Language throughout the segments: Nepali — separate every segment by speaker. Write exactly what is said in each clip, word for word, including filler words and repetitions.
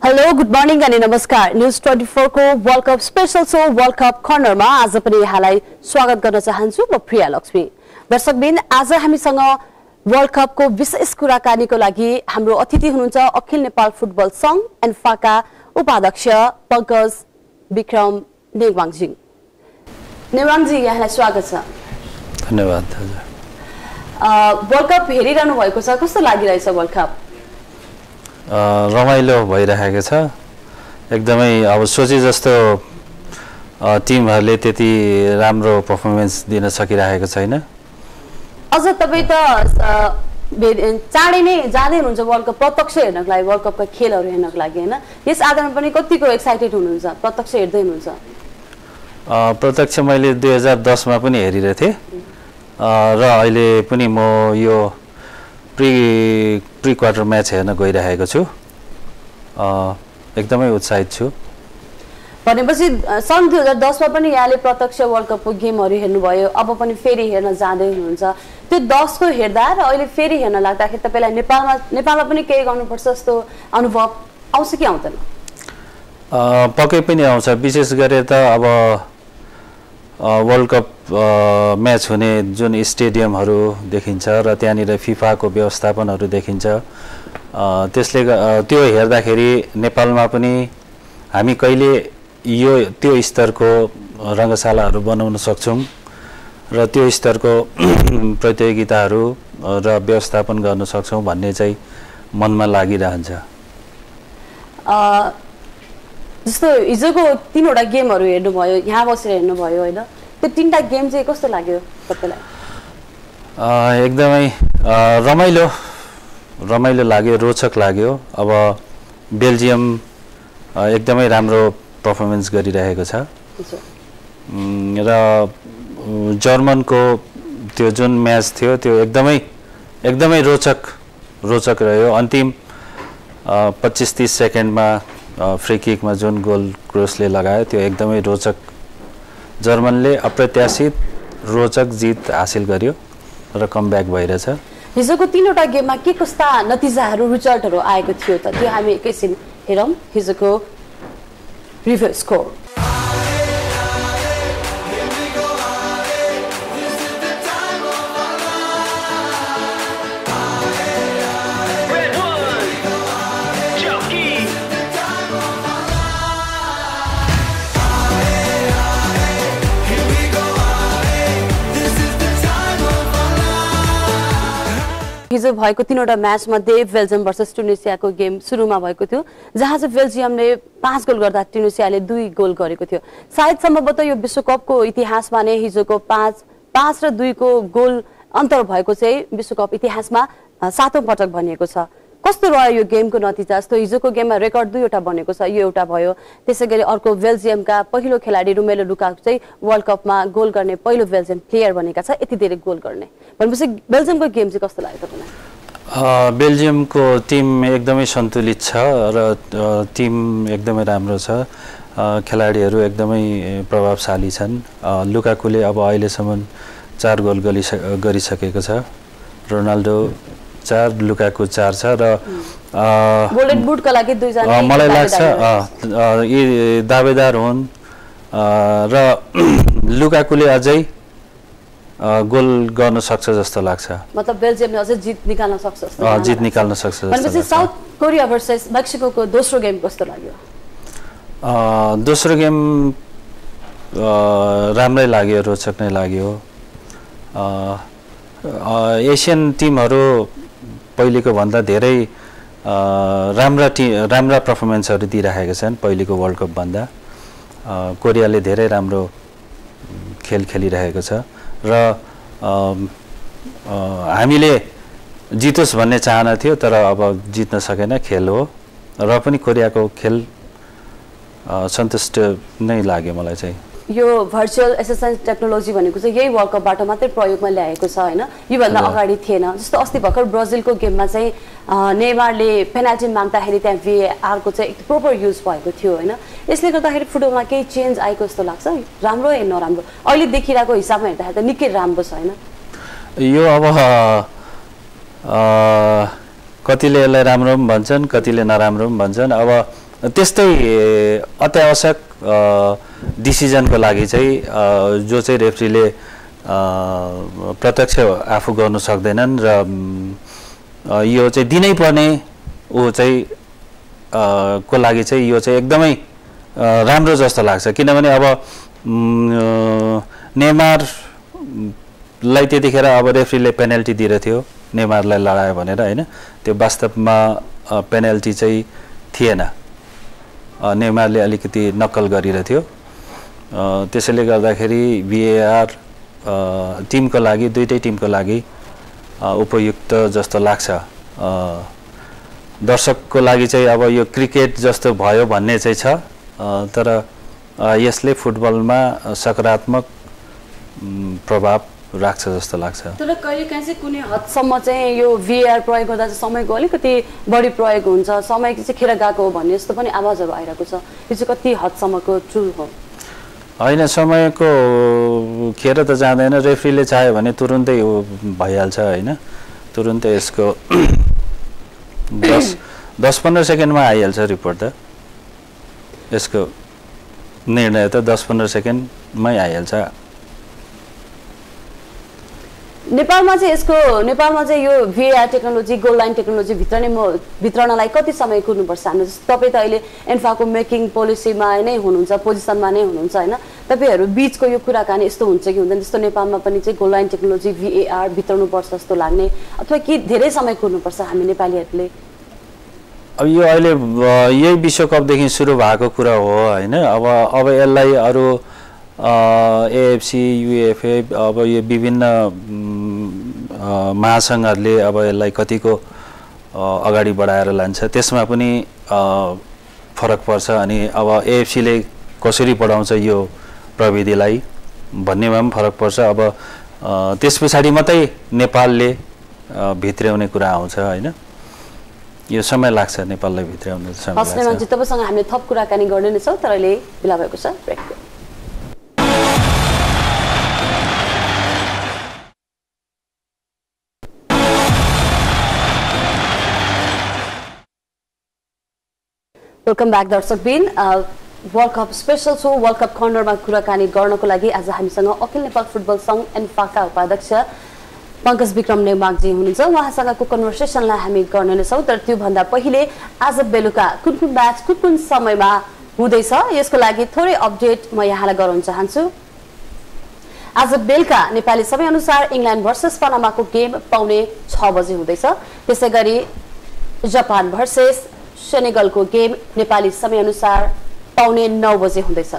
Speaker 1: हेलो गुड मर्निङ अनि नमस्कार न्यूज चौबिस को world cup special show world cup कर्नरमा आज पनि यहाँलाई स्वागत गर्न चाहन्छु म प्रिया लक्ष्मी। दर्शकबिन आज हामीसँग वर्ल्ड कपको विशेष कुराकानीको लागि हाम्रो अतिथि हुनुहुन्छ अखिल नेपाल फुटबल संघ एन्ड फाका उपाध्यक्ष पंकज विक्रम नेवाङजी। नेवाङजी यहाँलाई स्वागत छ।
Speaker 2: धन्यवाद।
Speaker 1: वर्ल्ड कप हेरिरहनु भएको छ, कस्तो लागिरहेछ वर्ल्ड कप?
Speaker 2: रमाइलो भइरहेको छ एकदमै। अब सोचे जस्तो टिमहरूले त्यति राम्रो पर्फर्मेन्स दिन सकिरहेको छैन।
Speaker 1: अझ तपाईँ त चाँडै नै जाँदै हुनुहुन्छ वर्ल्ड कप प्रत्यक्ष हेर्नको लागि, वर्ल्ड कपका खेलहरू हेर्नको लागि होइन? यस आधारमा पनि कतिको एक्साइटेड हुनुहुन्छ? प्रत्यक्ष हेर्दै हुनुहुन्छ?
Speaker 2: प्रत्यक्ष मैले दुई हजार दसमा पनि हेरिरहेको थिएँ र अहिले पनि म यो प्री प्री क्वार्टर म्याच हेर्न गइरहेको छु। एकदमै उत्साहित छु।
Speaker 1: भनेपछि सन् दुई हजार दसमा पनि यहाँले प्रत्यक्ष वर्ल्ड कपको गेमहरू हेर्नुभयो, अब पनि फेरि हेर्न जाँदै हुनुहुन्छ। त्यो दसको हेर्दा र अहिले फेरि हेर्न लाग्दाखेरि तपाईँलाई नेपालमा नेपालमा पनि केही गर्नुपर्छ जस्तो अनुभव आउँछ कि आउँदैन?
Speaker 2: पक्कै पनि आउँछ। विशेष गरेर त अब वर्ल्ड कप म्याच हुने जुन स्टेडियमहरू देखिन्छ र त्यहाँनिर फिफाको व्यवस्थापनहरू देखिन्छ, त्यसले त्यो हेर्दाखेरि नेपालमा पनि हामी कहिले यो त्यो स्तरको रङ्गशालाहरू बनाउन सक्छौँ र त्यो स्तरको प्रतियोगिताहरू र व्यवस्थापन गर्न सक्छौँ भन्ने चाहिँ मनमा लागिरहन्छ।
Speaker 1: जस्तो हिजोको तीनवटा गेमहरू हेर्नुभयो, यहाँ बसेर हेर्नुभयो होइन? त्यो तीनटा गेम चाहिँ कस्तो लाग्यो तपाईँलाई?
Speaker 2: एकदमै रमाइलो रमाइलो लाग्यो, रोचक लाग्यो। अब बेल्जियम एकदमै राम्रो पर्फर्मेन्स गरिरहेको छ र जर्मनको त्यो जुन म्याच थियो त्यो एकदमै एकदमै रोचक रोचक रह्यो। अन्तिम पच्चिस तीस सेकेन्डमा फ्री किकमा जुन गोल क्रोसले लगायो त्यो एकदमै रोचक। जर्मनले अप्रत्याशित रोचक जित हासिल गर्यो र कमब्याक भइरहेछ।
Speaker 1: हिजोको तीनवटा गेममा के कस्ता नतिजाहरू रिजल्टहरू आएको थियो त? त्यो हामी एकैछिन हेरौँ हिजोको रिभ्यू स्कोर। हिजो भएको तीनवटा म्याच मध्ये बेल्जियम वर्सेस ट्युनिसियाको गेम सुरुमा भएको थियो, जहाँ चाहिँ बेल्जियमले पाँच गोल गर्दा ट्युनिसियाले दुई गोल गरेको थियो। सायद सम्भवतः यो विश्वकपको इतिहासमा नै हिजोको पाँच पाँच र दुईको गोल अन्तर भएको चाहिँ विश्वकप इतिहासमा सातौं पटक भनिएको छ। कस्तो रह्यो यो गेमको नतिजा? जस्तो हिजोको गेममा रेकर्ड दुईवटा बनेको छ, यो एउटा भयो। त्यसै गरी अर्को बेल्जियमका पहिलो खेलाडी रोमेलो लुकाकु चाहिँ वर्ल्ड कपमा गोल गर्ने पहिलो बेल्जियम प्लेयर बनेका छ, यति धेरै गोल गर्ने। भनेपछि बेल्जियमको गेम चाहिँ कस्तो लाग्यो तपाईँलाई?
Speaker 2: बेल्जियमको टिम एकदमै सन्तुलित छ र टिम एकदमै राम्रो छ। खेलाडीहरू एकदमै प्रभावशाली छन्। लुकाकुले अब अहिलेसम्म चार गोल गरिसकेको छ। रोनाल्डो चार, लुकाकु चार छ र
Speaker 1: गोल्डन बुटका लागि दुईजना
Speaker 2: मलाई लाग्छ यी दावेदार हुन् र लुकाकुले अझै गोल गर्न सक्छ जस्तो लाग्छ।
Speaker 1: मतलब बेल्जियमले अझै जित निकाल्न सक्छ जस्तो
Speaker 2: जित निकाल्न सक्छ जस्तो
Speaker 1: लाग्छ। साउथ कोरिया भर्सेस मेक्सिकोको दोस्रो गेम कस्तो लाग्यो?
Speaker 2: दोस्रो गेम राम्रै लाग्यो, रोचक नै लाग्यो। एसियन टिमहरू पहिलेको भन्दा धेरै राम्रा टी राम्रा पर्फर्मेन्सहरू दिइरहेका छन् पहिलेको वर्ल्ड कप भन्दा। कोरियाले धेरै राम्रो खेल खेलिरहेको छ र हामीले जितोस् भन्ने चाहना थियो, तर अब जित्न सकेन, खेल हो। र पनि कोरियाको खेल सन्तुष्ट नै लाग्यो मलाई चाहिँ।
Speaker 1: यो भर्चुअल एसिस्टेन्ट टेक्नोलोजी भनेको चाहिँ यही वर्ल्ड कपबाट मात्रै प्रयोगमा ल्याएको छ होइन? योभन्दा अगाडि थिएन। जस्तो अस्ति भर्खर ब्राजिलको गेममा चाहिँ नेमारले पेनाल्टी माग्दाखेरि त्यहाँ भिएआरको चाहिँ एक प्रोपर युज भएको थियो होइन? यसले गर्दाखेरि फुटबलमा केही चेन्ज आएको जस्तो लाग्छ? राम्रो या नराम्रो? अहिले देखिरहेको हिसाबमा हेर्दाखेरि त निकै राम्रो छ होइन?
Speaker 2: यो अब कतिले यसलाई राम्रो पनि भन्छन्, कतिले नराम्रो पनि भन्छन्। अब त्यस्तै अत्यावश्यक डिसिजनको लागि चाहिँ जो चाहिँ रेफ्रीले प्रत्यक्ष आफू गर्नु सक्दैनन् र यो चाहिँ दिनै पर्ने ऊ चाहिँ को लागि चाहिँ यो चाहिँ एकदमै राम्रो जस्तो लाग्छ किनभने अब नेमारलाई त्यतिखेर अब रेफ्रीले पेनल्टी दिएको थियो नेमारलाई लडायो भनेर हैन त्यो वास्तवमा पेनल्टी चाहिँ थिएन नेमारले अलिकति नक्कल गरिरहेको थियो त्यसैले गर्दाखेरि भिएआर टिमको लागि दुईटै टिमको लागि उपयुक्त जस्तो लाग्छ दर्शकको लागि चाहिँ अब यो क्रिकेट जस्तो भयो भन्ने चाहिँ छ तर यसले फुटबलमा सकारात्मक प्रभाव राख्छ जस्तो लाग्छ
Speaker 1: तर कहिलेकाहीँ चाहिँ कुनै हदसम्म चाहिँ यो भिएआर प्रयोग गर्दा चाहिँ समयको अलिकति बढी प्रयोग हुन्छ समय चाहिँ खेर गएको हो भन्ने जस्तो पनि आवाजहरू आइरहेको छ यो चाहिँ कति हदसम्मको ट्रु हो
Speaker 2: होइन समयको खेर त जाँदैन रेफ्रीले चाह्यो भने तुरुन्तै भइहाल्छ होइन तुरुन्तै यसको दस दस पन्ध्र सेकेन्डमा आइहाल्छ रिपोर्ट त यसको निर्णय त दस पन्ध्र सेकेन्डमै आइहाल्छ
Speaker 1: नेपालमा चाहिँ यसको नेपालमा चाहिँ यो VAR technology goal line technology भित्र नै म भित्रनलाई कति समय कुर्नुपर्छ हाम्रो तपाईँ त अहिले एन्फाको मेकिङ पोलिसीमा नै हुनुहुन्छ पोजिसनमा नै हुनुहुन्छ होइन तपाईँहरू बिचको यो कुराकानी यस्तो हुन्छ कि हुँदैन जस्तो नेपालमा पनि चाहिँ गोल लाइन टेक्नोलोजी भिएआर भित्राउनुपर्छ जस्तो लाग्ने अथवा कि धेरै समय कुर्नुपर्छ हामी नेपालीहरूले
Speaker 2: अब यो अहिले यही विश्वकपदेखि सुरु भएको कुरा हो होइन अब अब यसलाई अरू एएफसी युएफए अब यो विभिन्न महासङ्घहरूले अब यसलाई कतिको अगाडि बढाएर लान्छ त्यसमा पनि फरक पर्छ अनि अब एएफसीले कसरी बढाउँछ यो प्रविधिलाई भन्नेमा पनि फरक पर्छ अब त्यस पछाडि मात्रै नेपालले भित्र्याउने कुरा आउँछ होइन यो समय लाग्छ नेपाललाई भित्र्याउने समय लाग्छ
Speaker 1: हस्ने मान्छे तपाईसँग हामीले थप कुराकानी गर्ने नै छौँ तर अहिले बिला भएको छ ब्रेक वेलकम ब्याक दर्शकबिन world cup special show world cup कर्नरमा कुराकानी गर्नको लागि आज हामीसँग अखिल नेपाल फुटबल सङ्घ एन्फाका उपाध्यक्ष पंकज विक्रम नेमागजी हुनुहुन्छ उहाँसँगको कन्भर्सेसनलाई हामी गर्ने नै छौँ तर त्योभन्दा पहिले आज बेलुका कुन कुन म्याच कुन कुन समयमा हुँदैछ यसको लागि थोरै अपडेट म यहाँलाई गराउन चाहन्छु आज बेलुका नेपाली समयअनुसार इङ्ल्यान्ड भर्सेस पनामाको गेम पाउने छ बजे हुँदैछ त्यसै गरी जापान भर्सेस सेनेगलको गेम नेपाली समयअनुसार पाउने नौ बजे हुँदैछ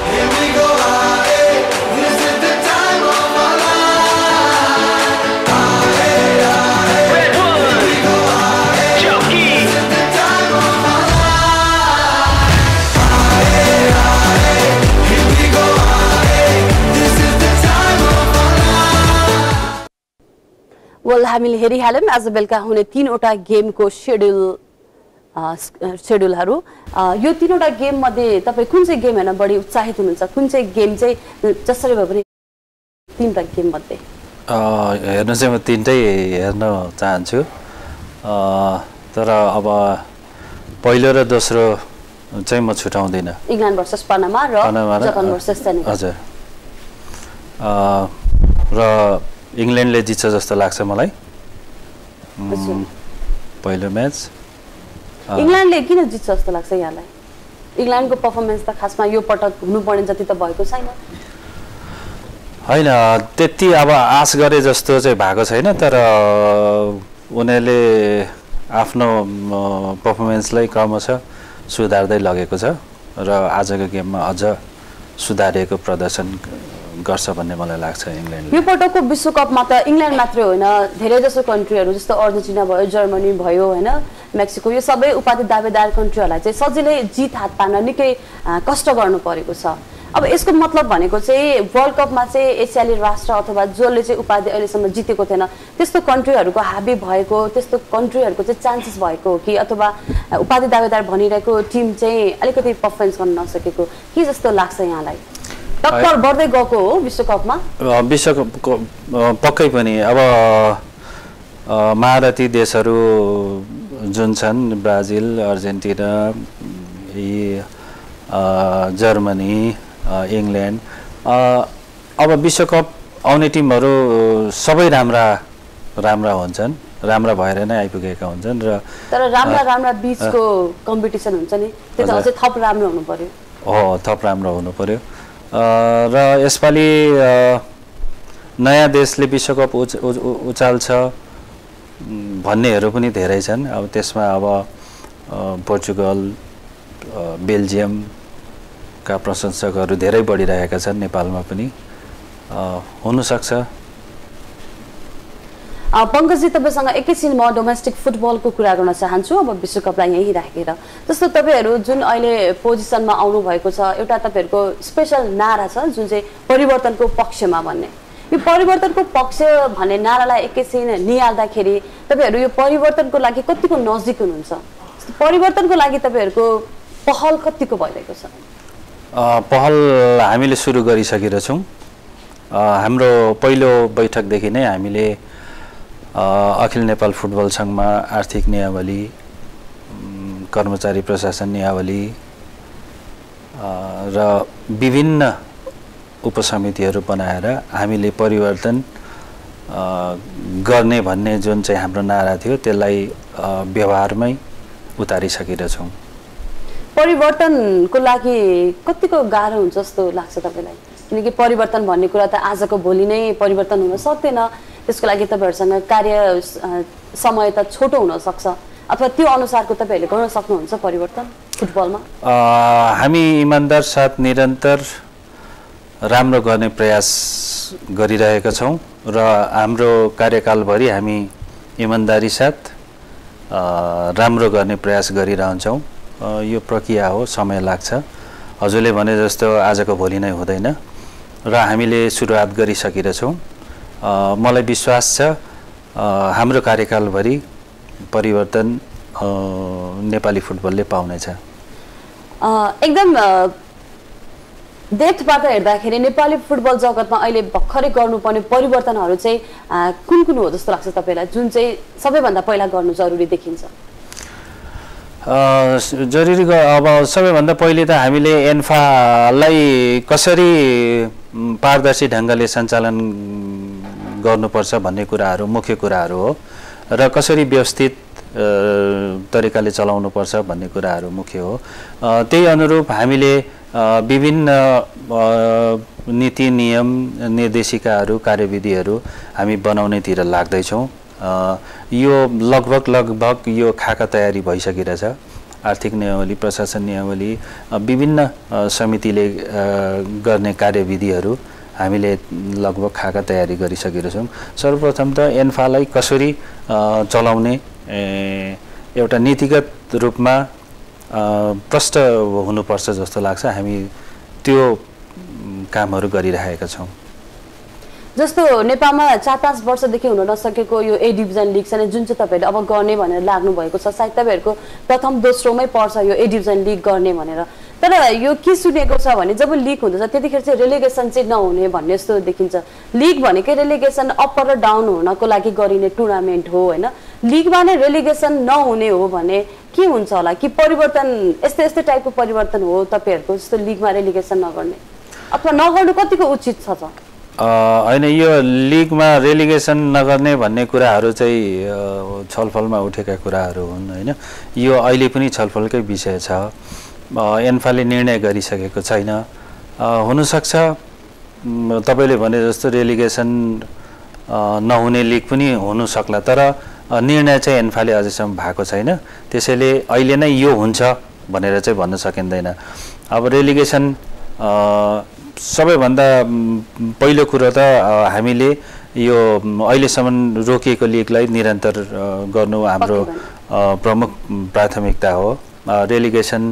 Speaker 1: वेल हामीले हेरिहाल्यौँ आज बेलुका हुने तीनवटा गेमको शेड्युल शेड्युलहरू यो तीनवटा गेम मध्ये तपाईँ कुन चाहिँ गेम हेर्न बढी उत्साहित हुनुहुन्छ कुन चाहिँ गेम चाहिँ जसरी भए पनि तीनवटा गेम मध्ये
Speaker 2: हेर्नु चाहिँ म तीनटै हेर्न चाहन्छु तर अब पहिलो र दोस्रो चाहिँ म छुटाउँदिनँ
Speaker 1: इङ्ल्यान्ड भर्सेस पनामा र जापान भर्सेस सेनेगल
Speaker 2: हजुर र इङ्ल्यान्डले जित्छ जस्तो लाग्छ मलाई पहिलो म्याच
Speaker 1: इङ्ल्यान्डले किन जित्छ जस्तो लाग्छ यहाँलाई इङ्ल्यान्डको पर्फर्मेन्स त खासमा यो पटक हुनुपर्ने जति त भएको छैन
Speaker 2: होइन त्यति अब आश गरे जस्तो चाहिँ भएको छैन तर उनीहरूले आफ्नो पर्फर्मेन्सलाई क्रमशः सुधार्दै लगेको छ र आजको गेममा अझ सुधारिएको प्रदर्शन गर्छ भन्ने मलाई लाग्छ इङ्ल्यान्डले
Speaker 1: यो पटकको विश्वकपमा त इङ्ल्यान्ड मात्रै होइन धेरै जसो कन्ट्रीहरू जस्तो अर्जेन्टिना भयो जर्मनी भयो होइन मेक्सिको यो सबै उपाधि दावेदार कन्ट्रीहरूलाई चाहिँ सजिलै जित हात पार्न निकै कष्ट गर्नु परेको छ अब यसको मतलब भनेको चाहिँ वर्ल्ड कपमा चाहिँ एसियाली राष्ट्र अथवा जसले चाहिँ उपाधि अहिलेसम्म जितेको थिएन त्यस्तो कन्ट्रीहरूको हाबी भएको त्यस्तो कन्ट्रीहरूको चाहिँ चान्सेस भएको हो कि अथवा उपाधि दावेदार भनिरहेको टिम चाहिँ अलिकति पर्फर्मेन्स गर्न नसकेको के जस्तो लाग्छ यहाँलाई टक्कर बढ्दै गएको हो विश्वकपमा
Speaker 2: विश्वकपको पक्कै पनि अब महारथी देशहरू जुन छन् ब्राजिल अर्जेन्टिना यी जर्मनी, इङ्ल्यान्ड, अब विश्वकप आउने टिमहरू सबै राम्रा राम्रा हुन्छन्, राम्रा भएर नै आइपुगेका हुन्छन्। र
Speaker 1: तर राम्रा राम्रा बीचको कम्पिटिसन हुन्छ नि, त्यो त अझै थप राम्रो हुनु पर्यो।
Speaker 2: हो, थप राम्रो हुनु पर्यो। र यसपालि नयाँ देशले विश्वकप उच उचाल्छ भन्नेहरू पनि धेरै छन्। अब त्यसमा अब पोर्चुगल, बेल्जियमका प्रशंसकहरू धेरै बढिरहेका छन्, नेपालमा पनि हुनसक्छ।
Speaker 1: पङ्कजजी, तपाईँसँग एकैछिन म डोमेस्टिक फुटबलको कुरा गर्न चाहन्छु, अब विश्वकपलाई यहीँ राखेर। जस्तो तपाईँहरू जुन अहिले पोजिसनमा आउनु भएको छ, एउटा तपाईँहरूको स्पेसल नारा छ जुन चाहिँ परिवर्तनको पक्षमा भन्ने। यो परिवर्तनको पक्ष भन्ने नारालाई एकैछिन निहाल्दाखेरि तपाईँहरू यो परिवर्तनको लागि कतिको नजिक हुनुहुन्छ? परिवर्तनको लागि तपाईँहरूको पहल कतिको भइरहेको छ?
Speaker 2: पहल हामीले सुरु गरिसकेका छौँ। हाम्रो पहिलो बैठकदेखि नै हामीले अखिल नेपाल फुटबल सङ्घमा आर्थिक नियावली, कर्मचारी प्रशासन नियावली र विभिन्न उपसमितिहरू बनाएर हामीले परिवर्तन गर्ने भन्ने जुन चाहिँ हाम्रो नारा थियो त्यसलाई व्यवहारमै उतारिसकेका छौँ।
Speaker 1: परिवर्तनको लागि कतिको गाह्रो हुन्छ जस्तो लाग्छ तपाईँलाई? किनकि परिवर्तन भन्ने कुरा त आजको भोलि नै परिवर्तन हुन सक्दैन, त्यसको लागि तपाईँहरूसँग कार्य समय त छोटो हुनसक्छ, अथवा त्यो अनुसारको तपाईँहरूले गर्न सक्नुहुन्छ परिवर्तन फुटबलमा?
Speaker 2: हामी इमान्दार साथ निरन्तर राम्रो गर्ने प्रयास गरिरहेका छौँ र हाम्रो कार्यकालभरि हामी इमान्दारी साथ राम्रो गर्ने प्रयास गरिरहन्छौँ। यो प्रक्रिया हो, समय लाग्छ। हजुरले भने जस्तो आजको भोलि नै हुँदैन र हामीले सुरुवात गरिसकेका छौँ। मलाई विश्वास छ हाम्रो कार्यकालभरि परिवर्तन नेपाली फुटबलले पाउनेछ।
Speaker 1: एकदम डेप्थबाट हेर्दाखेरि नेपाली फुटबल जगतमा अहिले भर्खरै गर्नुपर्ने परिवर्तनहरू चाहिँ कुन कुन हो जस्तो लाग्छ तपाईँलाई, जुन चाहिँ सबैभन्दा पहिला गर्नु जरुरी देखिन्छ?
Speaker 2: जरुरी अब सबैभन्दा पहिले त हामीले एन्फालाई कसरी पारदर्शी ढङ्गले सञ्चालन गर्नुपर्छ भन्ने कुराहरू मुख्य कुराहरू हो र कसरी व्यवस्थित तरिकाले चलाउनुपर्छ भन्ने कुराहरू मुख्य हो। त्यही अनुरूप हामीले विभिन्न नीति नियम निर्देशिकाहरू कार्यविधिहरू हामी बनाउनेतिर लाग्दैछौँ। यो लगभग लगभग यो खाका तयारी भइसकेको छ। आर्थिक नियमावली, प्रशासन नियमावली, विभिन्न समितिले गर्ने कार्यविधिहरू हामीले लगभग खाका तयारी गरिसकेका छौँ। सर्वप्रथम त एन्फालाई कसरी चलाउने एउटा नीतिगत रूपमा प्रष्ट हुनुपर्छ जस्तो लाग्छ। हामी त्यो कामहरू गरिरहेका छौँ।
Speaker 1: जस्तो नेपालमा चार पाँच वर्षदेखि हुन नसकेको यो ए डिभिजन लिग छ जुन चाहिँ तपाईँहरूले अब गर्ने भनेर लाग्नु भएको छ, सायद तपाईँहरूको प्रथम दोस्रोमै पर्छ यो ए डिभिजन लिग गर्ने भनेर। तर यो के सुनेको छ भने जब लिग हुँदछ त्यतिखेर चाहिँ रेलिगेसन चाहिँ नहुने भन्ने जस्तो देखिन्छ। लिग भनेकै रेलिगेसन अप र डाउन हुनको लागि गरिने टुर्नामेन्ट हो होइन, लिगमा नै रेलिगेसन नहुने हो भने के हुन्छ होला? कि परिवर्तन यस्तै यस्तै टाइपको परिवर्तन हो तपाईँहरूको, जस्तो लिगमा रेलिगेसन नगर्ने अथवा नगर्नु कतिको उचित छ त?
Speaker 2: होइन, यो लिगमा रेलिगेसन नगर्ने भन्ने कुराहरू चाहिँ छलफलमा उठेका कुराहरू हुन् होइन। यो अहिले पनि छलफलकै विषय छ। एन्फाले निर्णय गरिसकेको छैन। हुनसक्छ तपाईँले भने जस्तो रेलिगेसन नहुने लिग पनि हुनसक्ला, तर निर्णय चाहिँ एन्फाले अझैसम्म भएको छैन। त्यसैले अहिले नै यो हुन्छ भनेर चाहिँ भन्न सकिँदैन। अब रेलिगेसन सबैभन्दा पहिलो कुरो त हामीले यो अहिलेसम्म रोकिएको लिगलाई निरन्तर गर्नु हाम्रो प्रमुख प्राथमिकता हो। रेलिगेसन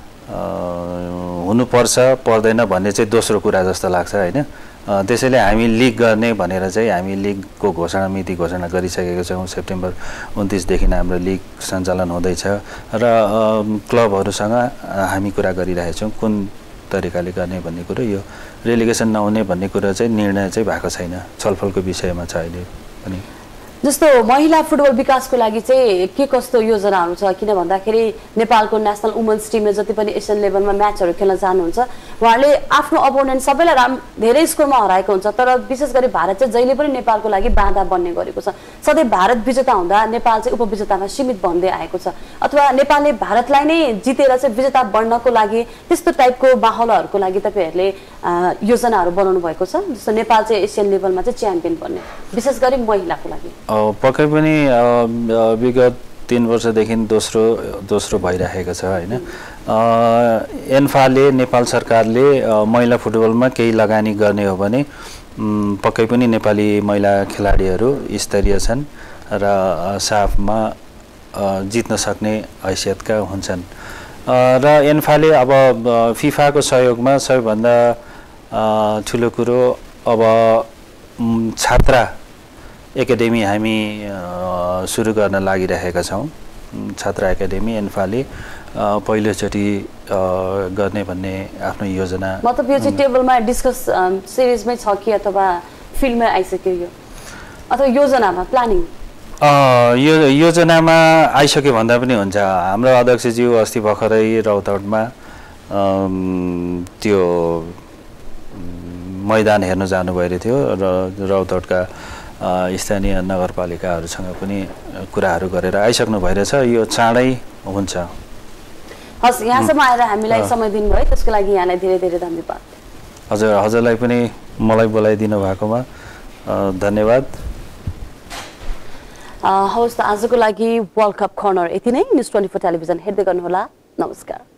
Speaker 2: हुनुपर्छ पर्दैन भन्ने चाहिँ दोस्रो कुरा जस्तो लाग्छ होइन। त्यसैले हामी लिग गर्ने भनेर चाहिँ हामी लिगको घोषणा मिति घोषणा गरिसकेका छौँ। सेप्टेम्बर उन्तिसदेखि हाम्रो लिग सञ्चालन हुँदैछ र क्लबहरूसँग हामी कुरा गरिरहेछौँ कुन तरिकाले गर्ने भन्ने कुरो। यो रेलिगेसन नहुने भन्ने कुरा चाहिँ निर्णय चाहिँ भएको छैन, छलफलको विषयमा छ अहिले पनि।
Speaker 1: जस्तो महिला फुटबल विकासको लागि चाहिँ के कस्तो योजनाहरू छ किन भन्दाखेरि नेपालको नेसनल वुमेन्स टिमले जति पनि एसियन लेभलमा म्याचहरू खेल्न जानुहुन्छ उहाँहरूले आफ्नो अपोनेन्ट सबैलाई राम धेरै स्कोरमा हराएको हुन्छ तर विशेष गरी भारत चाहिँ जहिले पनि नेपालको लागि बाधा बन्ने गरेको छ सधैँ भारत विजेता हुँदा नेपाल चाहिँ उपविजेतामा सीमित बन्दै आएको छ अथवा नेपालले भारतलाई नै जितेर चाहिँ विजेता बन्नको लागि त्यस्तो टाइपको माहौलहरूको लागि तपाईँहरूले योजनाहरू बनाउनु भएको छ जस्तो नेपाल चाहिँ एसियन लेभलमा चाहिँ च्याम्पियन बन्ने विशेष गरी महिलाको लागि
Speaker 2: पक्कै पनि विगत तीन वर्षदेखि दोस्रो दोस्रो भइरहेको छ होइन एन्फाले नेपाल सरकारले महिला फुटबलमा केही लगानी गर्ने हो भने पक्कै पनि नेपाली महिला खेलाडीहरू स्तरीय छन् र साफमा जित्न सक्ने हैसियतका हुन्छन् र एन्फाले अब फिफाको सहयोगमा सबैभन्दा ठुलो कुरो अब छात्रा एकाडेमी हामी सुरु गर्न लागिरहेका छौँ छात्रा एकाडेमी एन्फाले पहिलोचोटि गर्ने भन्ने आफ्नो योजना
Speaker 1: मतलब यो चाहिँ टेबलमा डिस्कस सिरिजमै छ कि अथवा फिल्डमै आइसक्यो यो अथवा योजनामा प्लानिङ
Speaker 2: यो योजनामा आइसक्यो भन्दा पनि हुन्छ हाम्रो अध्यक्षज्यू अस्ति भर्खरै रौतहटमा त्यो मैदान हेर्न जानुभएको थियो र रौतहटका स्थानीय नगरपालिकाहरूसँग पनि कुराहरू गरेर आइसक्नु भइरहेछ यो चाँडै हुन्छ
Speaker 1: हस् यहाँसम्म आएर हामीलाई समय दिनुभयो त्यसको लागि यहाँलाई धेरै धेरै धन्यवाद
Speaker 2: हजुर हजुरलाई पनि मलाई बोलाइदिनु भएकोमा धन्यवाद
Speaker 1: हवस् त आजको लागि वर्ल्ड कप कर्नर यति नै न्युज ट्वेन्टी फोर टेलिभिजन हेर्दै गर्नुहोला नमस्कार